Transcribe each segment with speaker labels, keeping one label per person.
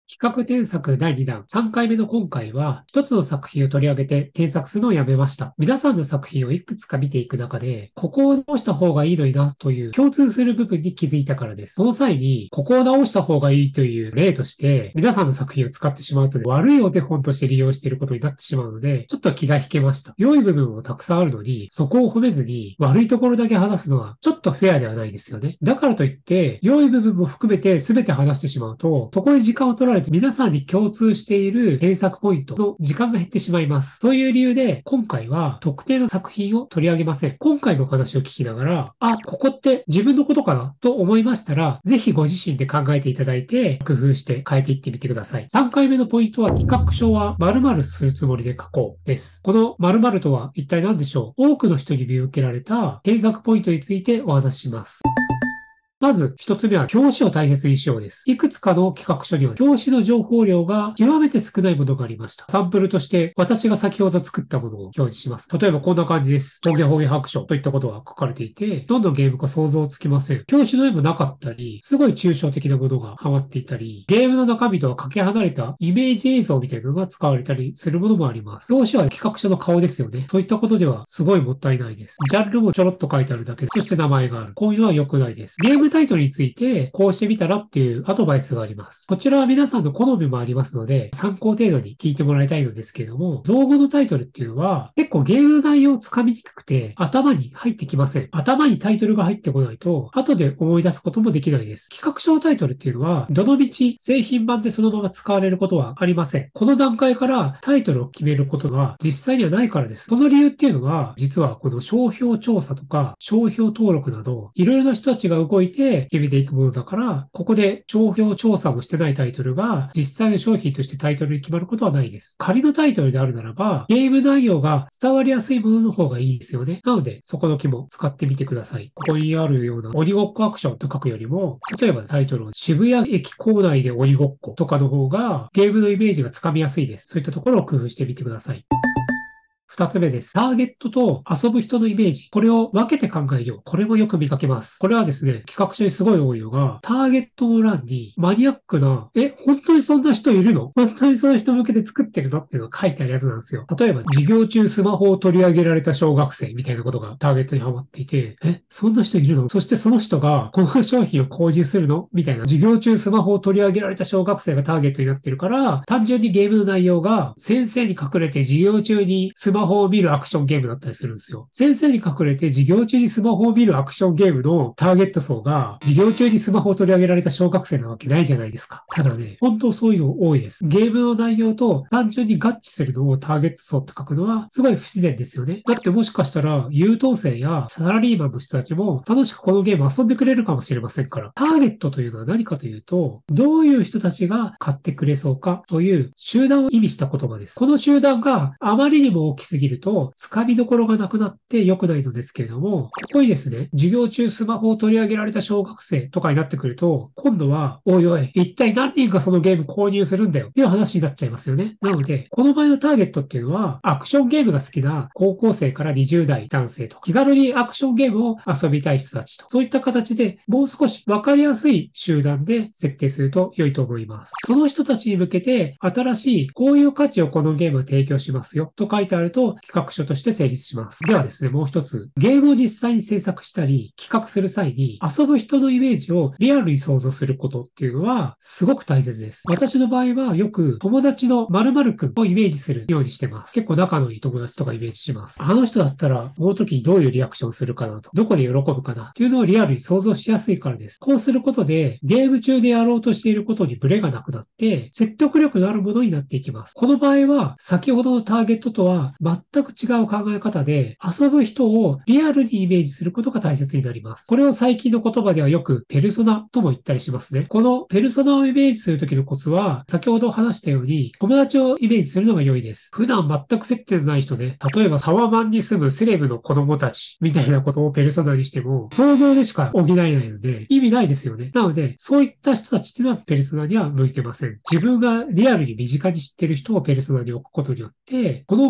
Speaker 1: 企画添削第2弾、3回目の今回は、一つの作品を取り上げて添削するのをやめました。皆さんの作品をいくつか見ていく中で、ここを直した方がいいのになという共通する部分に気づいたからです。その際に、ここを直した方がいいという例として、皆さんの作品を使ってしまうと、悪いお手本として利用していることになってしまうので、ちょっと気が引けました。良い部分もたくさんあるのに、そこを褒めずに、悪いところだけ話すのは、ちょっとフェアではないですよね。だからといって、良い部分も含めて全て話してしまうと、そこに時間を取られて皆さんに共通している検索ポイントの時間が減ってしまいます。そういう理由で、今回は特定の作品を取り上げません。今回のお話を聞きながら、あ、ここって自分のことかなと思いましたら、ぜひご自身で考えていただいて、工夫して変えていってみてください。3回目のポイントは、企画書は〇〇するつもりで書こうです。この〇〇とは一体何でしょう？多くの人に見受けられた検索ポイントについてお話しします。まず一つ目は表紙を大切にしようです。いくつかの企画書には表紙の情報量が極めて少ないものがありました。サンプルとして私が先ほど作ったものを表示します。例えばこんな感じです。ホゲホゲ白書といったことが書かれていて、どんなゲームか想像つきません。表紙の絵もなかったり、すごい抽象的なものがはまっていたり、ゲームの中身とはかけ離れたイメージ映像みたいなのが使われたりするものもあります。表紙は企画書の顔ですよね。そういったことではすごいもったいないです。ジャンルもちょろっと書いてあるだけで、そして名前がある。こういうのは良くないです。ゲームタイトルについてこうしてみたらっていうアドバイスがあります。こちらは皆さんの好みもありますので、参考程度に聞いてもらいたいのですけれども、造語のタイトルっていうのは、結構ゲームの内容をつかみにくくて、頭に入ってきません。頭にタイトルが入ってこないと、後で思い出すこともできないです。企画書のタイトルっていうのは、どのみち製品版でそのまま使われることはありません。この段階からタイトルを決めることは実際にはないからです。その理由っていうのは、実はこの商標調査とか、商標登録など、いろいろな人たちが動いて決めていくものだから、ここで商標調査もしてないタイトルが実際の商品としてタイトルに決まることはないです。仮のタイトルであるならば、ゲーム内容が伝わりやすいものの方がいいですよね。なので、そこの気も使ってみてください。ここにあるような鬼ごっこアクションと書くよりも、例えばタイトルを渋谷駅構内で鬼ごっことかの方がゲームのイメージがつかみやすいです。そういったところを工夫してみてください。二つ目です。ターゲットと遊ぶ人のイメージ。これを分けて考えよう。これもよく見かけます。これはですね、企画書にすごい多いのが、ターゲットの欄にマニアックな、本当にそんな人いるの？本当にその人向けて作ってるのっていうのが書いてあるやつなんですよ。例えば、授業中スマホを取り上げられた小学生みたいなことがターゲットにハマっていて、そんな人いるの？そしてその人がこの商品を購入するの？みたいな。授業中スマホを取り上げられた小学生がターゲットになってるから、単純にゲームの内容が先生に隠れて授業中にスマホを見るアクションゲームだったりするんですよ。先生に隠れて授業中にスマホを見るアクションゲームのターゲット層が授業中にスマホを取り上げられた小学生なわけないじゃないですか。ただね、本当そういうの多いです。ゲームの内容と単純に合致するのをターゲット層って書くのはすごい不自然ですよね。だってもしかしたら優等生やサラリーマンの人たちも楽しくこのゲーム遊んでくれるかもしれませんから。ターゲットというのは何かというと、どういう人たちが買ってくれそうかという集団を意味した言葉です。この集団があまりにも大きすぎると、つかみどころがなくなって良くないのですけれども、ここにですね、授業中スマホを取り上げられた小学生とかになってくると、今度は、おいおい、一体何人がそのゲーム購入するんだよっていう話になっちゃいますよね。なので、この場合のターゲットっていうのは、アクションゲームが好きな高校生から20代男性とか、気軽にアクションゲームを遊びたい人たちと、そういった形でもう少しわかりやすい集団で設定すると良いと思います。その人たちに向けて、新しいこういう価値をこのゲームは提供しますよと書いてあると、企画書として成立します。ではですね、もう一つ。ゲームを実際に制作したり、企画する際に、遊ぶ人のイメージをリアルに想像することっていうのは、すごく大切です。私の場合は、よく友達の〇〇くんをイメージするようにしてます。結構仲のいい友達とかイメージします。あの人だったら、この時どういうリアクションするかなと、どこで喜ぶかなっていうのをリアルに想像しやすいからです。こうすることで、ゲーム中でやろうとしていることにブレがなくなって、説得力のあるものになっていきます。この場合は、先ほどのターゲットとは全く違う考え方で、遊ぶ人をリアルにイメージすることが大切になります。これを最近の言葉ではよくペルソナとも言ったりしますね。このペルソナをイメージするときのコツは、先ほど話したように、友達をイメージするのが良いです。普段全く接点のない人で、例えばタワマンに住むセレブの子供たちみたいなことをペルソナにしても、想像でしか補えないので、意味ないですよね。なので、そういった人たちっていうのはペルソナには向いてません。自分がリアルに身近に知ってる人をペルソナに置くことによって、この企画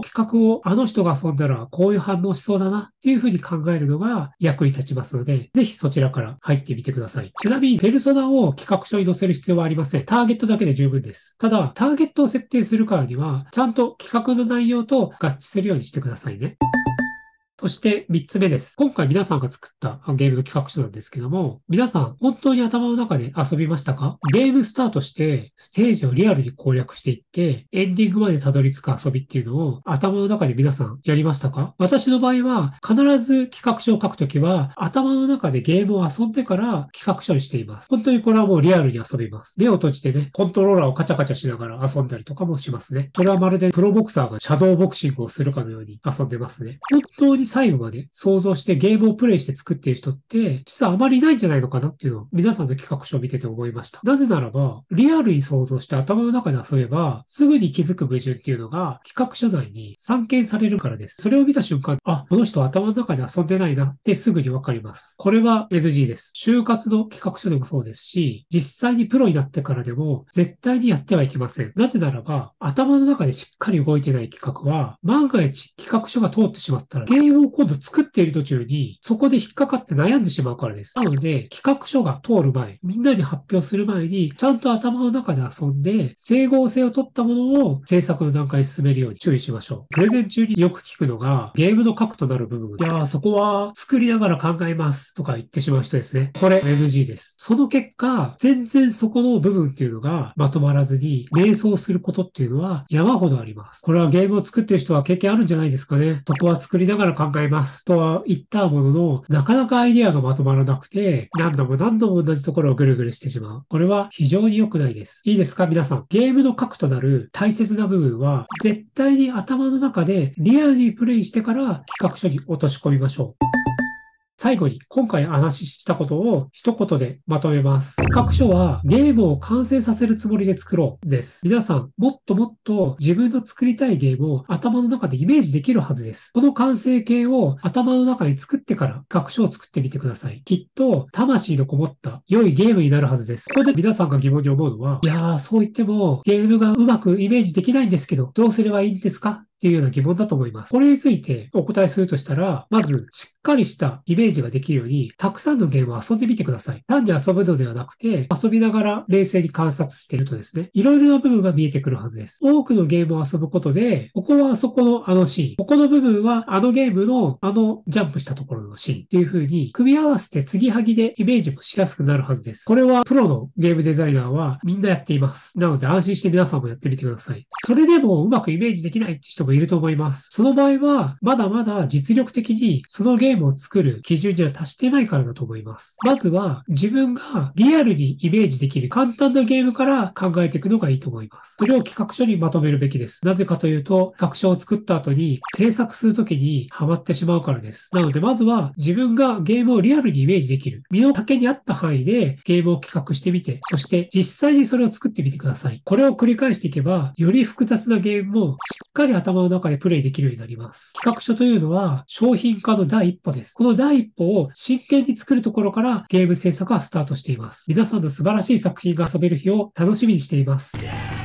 Speaker 1: をあの人が遊んだらこういう反応しそうだなっていうふうに考えるのが役に立ちますので、ぜひそちらから入ってみてください。ちなみに、ペルソナを企画書に載せる必要はありません。ターゲットだけで十分です。ただ、ターゲットを設定するからには、ちゃんと企画の内容と合致するようにしてくださいね。そして3つ目です。今回皆さんが作ったゲームの企画書なんですけども、皆さん本当に頭の中で遊びましたか？ゲームスタートしてステージをリアルに攻略していって、エンディングまでたどり着く遊びっていうのを頭の中で皆さんやりましたか？私の場合は必ず企画書を書くときは頭の中でゲームを遊んでから企画書にしています。本当にこれはもうリアルに遊びます。目を閉じてね、コントローラーをカチャカチャしながら遊んだりとかもしますね。それはまるでプロボクサーがシャドーボクシングをするかのように遊んでますね。本当に最後まで想像してゲームをプレイして作っている人って、実はあまりいないんじゃないのかなっていうのを皆さんの企画書を見てて思いました。なぜならば、リアルに想像して頭の中で遊べば、すぐに気づく矛盾っていうのが企画書内に散見されるからです。それを見た瞬間、あ、この人は頭の中で遊んでないなってすぐにわかります。これは NG です。就活の企画書でもそうですし、実際にプロになってからでも絶対にやってはいけません。なぜならば、頭の中でしっかり動いてない企画は、万が一企画書が通ってしまったら、ゲームを今度作っている途中に、そこで引っかかって悩んでしまうからです。なので、企画書が通る前、みんなに発表する前に、ちゃんと頭の中で遊んで、整合性を取ったものを制作の段階に進めるように注意しましょう。プレゼン中によく聞くのが、ゲームの核となる部分。いやー、そこは作りながら考えますとか言ってしまう人ですね。これ NG です。その結果、全然そこの部分っていうのがまとまらずに、迷走することっていうのは山ほどあります。これはゲームを作ってる人は経験あるんじゃないですかね。そこは作りながら考えますとは言ったものの、なかなかアイデアがまとまらなくて、何度も何度も同じところをぐるぐるしてしまう。これは非常に良くないです。いいですか皆さん。ゲームの核となる大切な部分は、絶対に頭の中でリアルにプレイしてから企画書に落とし込みましょう。最後に、今回話したことを一言でまとめます。企画書はゲームを完成させるつもりで作ろうです。皆さん、もっともっと自分の作りたいゲームを頭の中でイメージできるはずです。この完成形を頭の中に作ってから企画書を作ってみてください。きっと、魂のこもった良いゲームになるはずです。ここで皆さんが疑問に思うのは、いやー、そう言ってもゲームがうまくイメージできないんですけど、どうすればいいんですかっていうような疑問だと思います。これについてお答えするとしたら、まず、しっかりしたイメージができるように、たくさんのゲームを遊んでみてください。単に遊ぶのではなくて、遊びながら冷静に観察しているとですね、いろいろな部分が見えてくるはずです。多くのゲームを遊ぶことで、ここはあそこのあのシーン、ここの部分はあのゲームのあのジャンプしたところのシーンっていう風に、組み合わせて継ぎはぎでイメージもしやすくなるはずです。これはプロのゲームデザイナーはみんなやっています。なので安心して皆さんもやってみてください。それでもうまくイメージできないっていう人もいると思います。その場合は、まだまだ実力的にそのゲームを作る基準には達してないからだと思います。まずは、自分がリアルにイメージできる簡単なゲームから考えていくのがいいと思います。それを企画書にまとめるべきです。なぜかというと、企画書を作った後に制作するときにハマってしまうからです。なので、まずは自分がゲームをリアルにイメージできる、身の丈に合った範囲でゲームを企画してみて、そして実際にそれを作ってみてください。これを繰り返していけば、より複雑なゲームもしっかり頭の中でプレイできるようになります。企画書というのは商品化の第一歩です。この第一歩を真剣に作るところからゲーム制作はスタートしています。皆さんの素晴らしい作品が遊べる日を楽しみにしています。